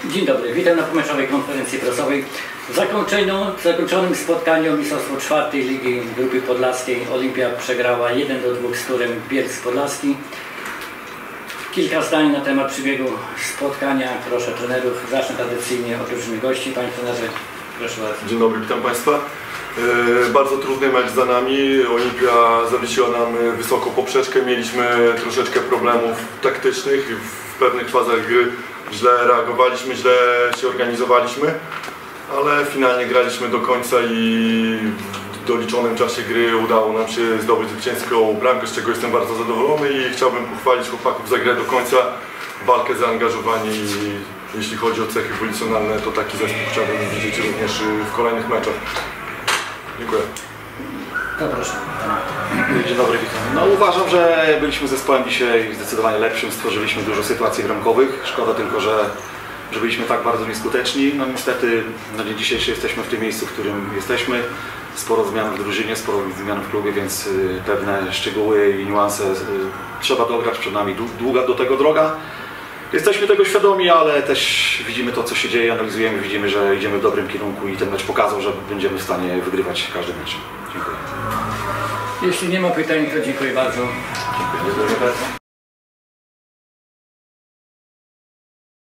Dzień dobry, witam na pomeczowej konferencji prasowej. W zakończonym spotkaniu Mistrzostwo czwartej Ligi Grupy Podlaskiej Olimpia przegrała 1-2 z Turem Bielsk Podlaski. Kilka zdań na temat przebiegu spotkania. Proszę trenerów, zacznę tradycyjnie od drużyny gości. Panie trenerze, proszę bardzo. Dzień dobry, witam Państwa. Bardzo trudny mecz za nami. Olimpia zawiesiła nam wysoką poprzeczkę. Mieliśmy troszeczkę problemów taktycznych. W pewnych fazach gry źle reagowaliśmy, źle się organizowaliśmy, ale finalnie graliśmy do końca i w doliczonym czasie gry udało nam się zdobyć zwycięską bramkę, z czego jestem bardzo zadowolony i chciałbym pochwalić chłopaków za grę do końca, walkę, zaangażowanie i jeśli chodzi o cechy policjonalne, to taki zespół chciałbym widzieć również w kolejnych meczach. Dziękuję. No proszę. Dzień dobry, witam. No, uważam, że byliśmy zespołem dzisiaj zdecydowanie lepszym, stworzyliśmy dużo sytuacji bramkowych. Szkoda tylko, że byliśmy tak bardzo nieskuteczni. No niestety na dzień dzisiejszy jesteśmy w tym miejscu, w którym jesteśmy. Sporo zmian w drużynie, sporo zmian w klubie, więc pewne szczegóły i niuanse trzeba dograć, przed nami długa do tego droga. Jesteśmy tego świadomi, ale też widzimy to, co się dzieje, analizujemy, widzimy, że idziemy w dobrym kierunku i ten mecz pokazał, że będziemy w stanie wygrywać każdy mecz. Dziękuję. Jeśli nie ma pytań, to dziękuję bardzo. Dziękuję bardzo.